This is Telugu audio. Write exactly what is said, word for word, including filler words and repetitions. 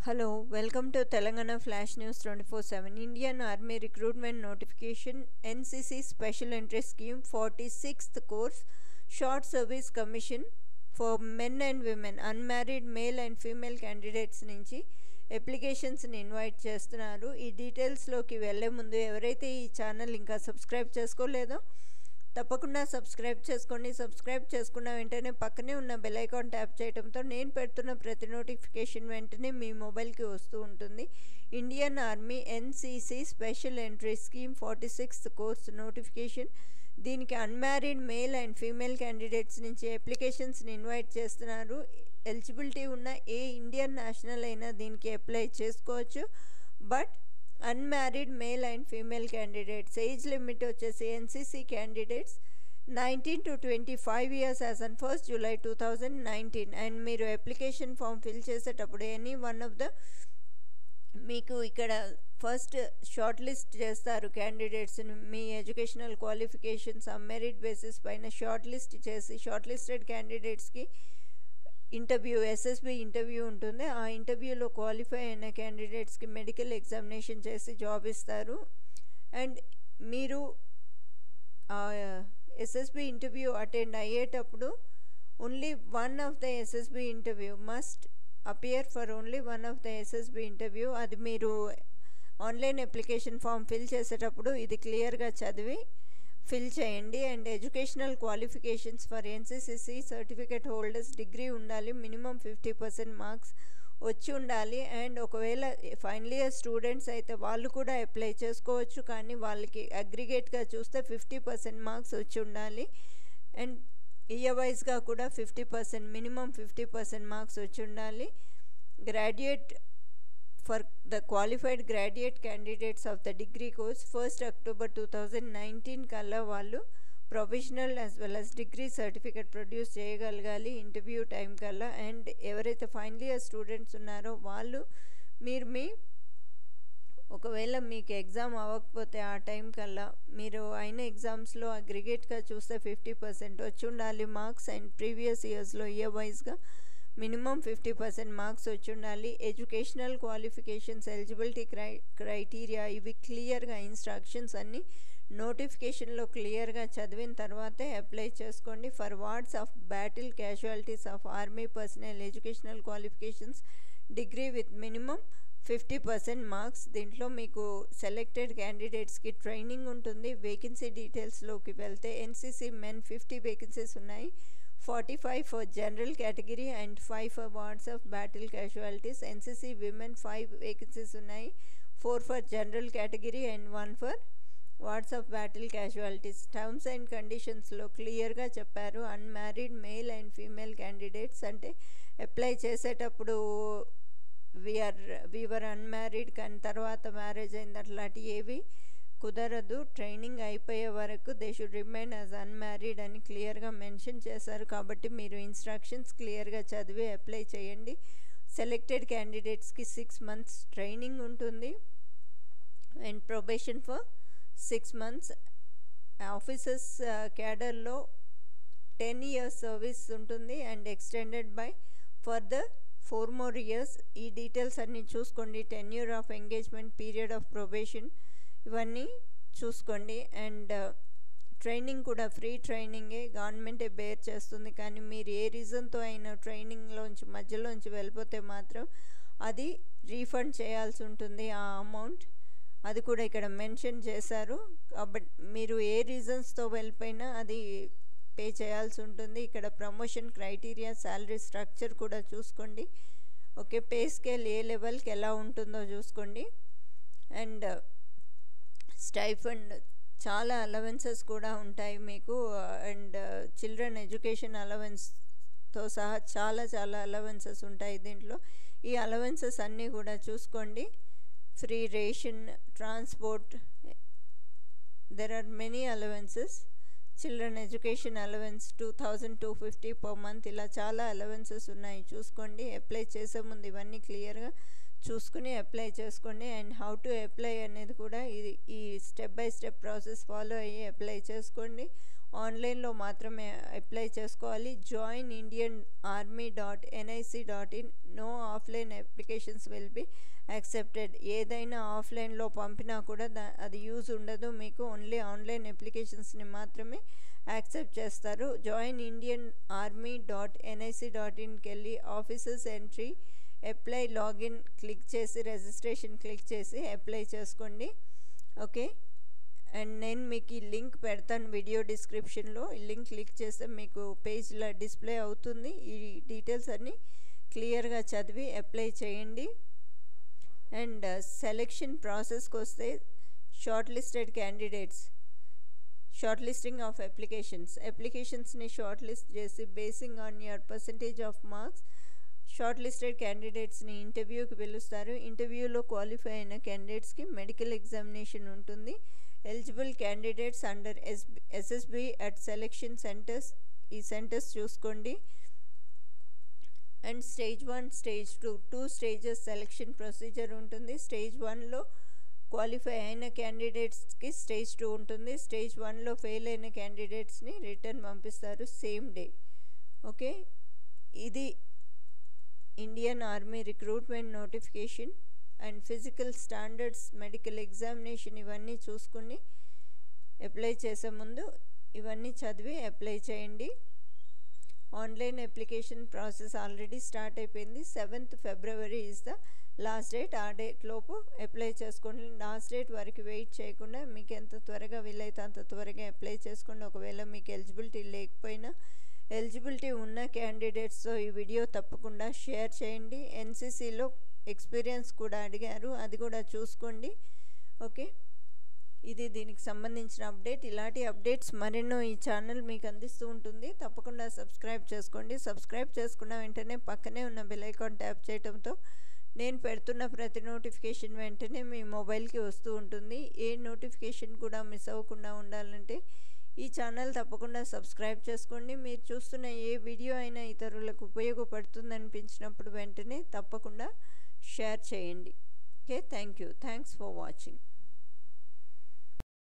Hello, welcome to Telangana Flash News twenty-four seven. Indian Army Recruitment Notification N C C Special Interest Scheme forty-sixth Course Short Service Commission for Men and Women Unmarried Male and Female Candidates నుంచి అప్లికేషన్స్ని ఇన్వైట్ చేస్తున్నారు. ఈ డీటెయిల్స్లోకి వెళ్ళే ముందు ఎవరైతే ఈ ఛానల్ ఇంకా సబ్స్క్రైబ్ చేసుకోలేదో తప్పకుండా సబ్స్క్రైబ్ చేసుకోండి. సబ్స్క్రైబ్ చేసుకున్న వెంటనే పక్కనే ఉన్న బెల్ ఐకాన్ ట్యాప్ చేయడంతో నేను పెడుతున్న ప్రతి నోటిఫికేషన్ వెంటనే మీ మొబైల్కి వస్తూ ఉంటుంది. Indian army NCC special entry scheme forty sixth course notification. దీనికి unmarried male and female candidates నుంచి అప్లికేషన్స్ని ఇన్వైట్ చేస్తున్నారు. ఎలిజిబిలిటీ ఉన్న ఏ ఇండియన్ నేషనల్ అయినా దీనికి అప్లై చేసుకోవచ్చు. But unmarried male and female candidates age limit వచ్చేసి NCC candidates nineteen to twenty five years as on first July two thousand nineteen. And మీరు అప్లికేషన్ ఫామ్ ఫిల్ చేసేటప్పుడు ఎనీ వన్ ఆఫ్ ద మీకు ఇక్కడ ఫస్ట్ షార్ట్ లిస్ట్ చేస్తారు క్యాండిడేట్స్ని. మీ ఎడ్యుకేషనల్ క్వాలిఫికేషన్స్ ఆ మెరిట్ బేసిస్ పైన షార్ట్ లిస్ట్ చేసి షార్ట్ లిస్టెడ్ క్యాండిడేట్స్కి ఇంటర్వ్యూ ఎస్ఎస్బి ఇంటర్వ్యూ ఉంటుంది. ఆ ఇంటర్వ్యూలో క్వాలిఫై అయిన క్యాండిడేట్స్కి మెడికల్ ఎగ్జామినేషన్ చేసి జాబ్ ఇస్తారు. అండ్ మీరు ఎస్ఎస్బి ఇంటర్వ్యూ అటెండ్ అయ్యేటప్పుడు only one of the SSB interview must appear for only one of the SSB interview. అది మీరు ఆన్లైన్ అప్లికేషన్ ఫామ్ ఫిల్ చేసేటప్పుడు ఇది క్లియర్గా చదివి ఫిల్ చేయండి. And educational qualifications for NCC certificate holders degree ఉండాలి. మినిమం ఫిఫ్టీ పర్సెంట్ మార్క్స్ వచ్చి ఉండాలి. అండ్ ఒకవేళ ఫైనల్ ఇయర్ స్టూడెంట్స్ అయితే వాళ్ళు కూడా అప్లై చేసుకోవచ్చు, కానీ వాళ్ళకి అగ్రిగేట్గా చూస్తే ఫిఫ్టీ పర్సెంట్ మార్క్స్ వచ్చి ఉండాలి. అండ్ ఇయర్ వైజ్గా కూడా fifty percent minimum fifty percent marks వచ్చి ఉండాలి. Graduate for the qualified graduate candidates of the degree course first October two thousand nineteen కల్లా వాళ్ళు professional as well as degree certificate produce చేయగలగాలి ఇంటర్వ్యూ టైం కల్లా. అండ్ ఎవరైతే ఫైనల్ ఇయర్ స్టూడెంట్స్ ఉన్నారో వాళ్ళు మీరు మీ ఒకవేళ మీకు ఎగ్జామ్ అవ్వకపోతే ఆ టైం కల్లా మీరు అయిన ఎగ్జామ్స్లో అగ్రిగేట్గా చూస్తే ఫిఫ్టీ పర్సెంట్ వచ్చి ఉండాలి మార్క్స్. అండ్ ప్రీవియస్ ఇయర్స్లో ఇయర్ వైజ్గా మినిమం ఫిఫ్టీ పర్సెంట్ మార్క్స్ వచ్చి ఉండాలి. Educational qualifications eligibility cri criteria ఇవి క్లియర్గా ఇన్స్ట్రక్షన్స్ అన్నీ నోటిఫికేషన్లో క్లియర్గా చదివిన తర్వాతే అప్లై చేసుకోండి. For wards of battle casualties of army personnel educational qualifications degree with minimum fifty percent marks. దీంట్లో మీకు సెలెక్టెడ్ క్యాండిడేట్స్కి ట్రైనింగ్ ఉంటుంది. వేకెన్సీ డీటెయిల్స్లోకి వెళ్తే ఎన్సీసీ మెన్ ఫిఫ్టీ వేకెన్సీస్ ఉన్నాయి, forty five for general category and five for wards of battle casualties. NCC women five vacancies ఉన్నాయి, four for general category and one for wards of battle casualties. Terms and కండిషన్స్లో క్లియర్గా చెప్పారు. Unmarried male and female candidates అంటే అప్లై చేసేటప్పుడు వీఆర్ వీఆర్ అన్మ్యారీడ్ కానీ తర్వాత మ్యారేజ్ అయింది అట్లాంటి ఏవి కుదరదు. ట్రైనింగ్ అయిపోయే వరకు they should remain as unmarried అని క్లియర్గా మెన్షన్ చేశారు. కాబట్టి మీరు ఇన్స్ట్రక్షన్స్ క్లియర్గా చదివి అప్లై చేయండి. సెలెక్టెడ్ క్యాండిడేట్స్కి సిక్స్ మంత్స్ ట్రైనింగ్ ఉంటుంది and probation for six months. Officers క్యాడర్లో టెన్ ఇయర్స్ సర్వీస్ ఉంటుంది and extended by for the four more years. ఈ డీటెయిల్స్ అన్నీ చూసుకోండి. Tenure of engagement, period of probation ఇవన్నీ చూసుకోండి. అండ్ ట్రైనింగ్ కూడా ఫ్రీ ట్రైనింగే, గవర్నమెంటే బేర్ చేస్తుంది. కానీ మీరు ఏ రీజన్తో అయినా ట్రైనింగ్లోంచి మధ్యలోంచి వెళ్ళిపోతే మాత్రం అది రీఫండ్ చేయాల్సి ఉంటుంది ఆ అమౌంట్. అది కూడా ఇక్కడ మెన్షన్ చేశారు. కాబట్టి మీరు ఏ రీజన్స్తో వెళ్ళిపోయినా అది పే చేయాల్సి ఉంటుంది. ఇక్కడ ప్రమోషన్ క్రైటీరియా, శాలరీ స్ట్రక్చర్ కూడా చూసుకోండి. ఓకే, పే స్కేల్ ఏ లెవెల్కి ఎలా ఉంటుందో చూసుకోండి. అండ్ స్టైఫండ్ చాలా అలవెన్సెస్ కూడా ఉంటాయి మీకు. అండ్ చిల్డ్రన్ ఎడ్యుకేషన్ అలవెన్స్తో సహా చాలా చాలా అలవెన్సెస్ ఉంటాయి దీంట్లో. ఈ అలవెన్సెస్ అన్నీ కూడా చూసుకోండి. Free ration, transport, there are many allowances. Children education allowance two thousand two fifty per month, ఇలా చాలా అలవెన్సెస్ ఉన్నాయి చూసుకోండి. అప్లై చేసే ముందు ఇవన్నీ క్లియర్గా చూసుకుని అప్లై చేసుకోండి. అండ్ హౌ టు అప్లై అనేది కూడా ఇది ఈ step by step process follow అయ్యి అప్లై చేసుకోండి. ఆన్లైన్లో మాత్రమే అప్లై చేసుకోవాలి. Join Indian army dot NIC dot in. No offline applications will be accepted. ఏదైనా ఆఫ్లైన్లో పంపినా కూడా దా అది యూజ్ ఉండదు మీకు. ఓన్లీ ఆన్లైన్ అప్లికేషన్స్ని మాత్రమే యాక్సెప్ట్ చేస్తారు. Join Indian army dot NIC dot ఇన్కి వెళ్ళి officers entry apply login click చేసి రిజిస్ట్రేషన్ క్లిక్ చేసి అప్లై చేసుకోండి. ఓకే, అండ్ నేను మీకు ఈ లింక్ పెడతాను వీడియో డిస్క్రిప్షన్లో. ఈ లింక్ క్లిక్ చేస్తే మీకు పేజ్లో డిస్ప్లే అవుతుంది. ఈ డీటెయిల్స్ అన్నీ క్లియర్గా చదివి అప్లై చేయండి. అండ్ సెలెక్షన్ ప్రాసెస్కి వస్తే short listed candidates, short listing of applications అప్లికేషన్స్ని షార్ట్ లిస్ట్ చేసి basing on your percentage of marks short listed క్యాండిడేట్స్ని ఇంటర్వ్యూకి పిలుస్తారు. ఇంటర్వ్యూలో క్వాలిఫై అయిన క్యాండిడేట్స్కి మెడికల్ ఎగ్జామినేషన్ ఉంటుంది. Eligible candidates under S SSB at selection centres, ఈ సెంటర్స్ చూసుకోండి. And stage one stage two two stages selection procedure ఉంటుంది. స్టేజ్ వన్లో క్వాలిఫై అయిన క్యాండిడేట్స్కి స్టేజ్ టూ ఉంటుంది. స్టేజ్ వన్లో ఫెయిల్ అయిన క్యాండిడేట్స్ని రిటర్న్ పంపిస్తారు సేమ్ డే. ఓకే, ఇది Indian army recruitment notification and physical standards, medical examination ఇవన్నీ చూసుకుని అప్లై చేసే ముందు ఇవన్నీ చదివి అప్లై చేయండి. Online application process already start అయిపోయింది. Seventh February is the last date. ఆ డేట్ లోపు అప్లై చేసుకోండి. లాస్ట్ డేట్ వరకు వెయిట్ చేయకుండా మీకు ఎంత త్వరగా వీలైతే అంత త్వరగా అప్లై చేసుకోండి. ఒకవేళ మీకు ఎలిజిబిలిటీ లేకపోయినా ఎలిజిబిలిటీ ఉన్న క్యాండిడేట్స్తో ఈ వీడియో తప్పకుండా షేర్ చేయండి. ఎన్సీసీలో ఎక్స్పీరియన్స్ కూడా అడిగారు, అది కూడా చూసుకోండి. ఓకే, ఇది దీనికి సంబంధించిన అప్డేట్. ఇలాంటి అప్డేట్స్ మరెన్నో ఈ ఛానల్ మీకు అందిస్తూ ఉంటుంది. తప్పకుండా సబ్స్క్రైబ్ చేసుకోండి. సబ్స్క్రైబ్ చేసుకున్న వెంటనే పక్కనే ఉన్న బెల్ ఐకాన్ ట్యాప్ చేయడంతో నేను పెడుతున్న ప్రతి నోటిఫికేషన్ వెంటనే మీ మొబైల్కి వస్తూ ఉంటుంది. ఏ నోటిఫికేషన్ కూడా మిస్ అవ్వకుండా ఉండాలంటే ఈ ఛానల్ తప్పకుండా సబ్స్క్రైబ్ చేసుకోండి. మీరు చూస్తున్న ఏ వీడియో అయినా ఇతరులకు ఉపయోగపడుతుంది అనిపించినప్పుడు వెంటనే తప్పకుండా షేర్ చేయండి. Okay, thank you. Thanks for watching.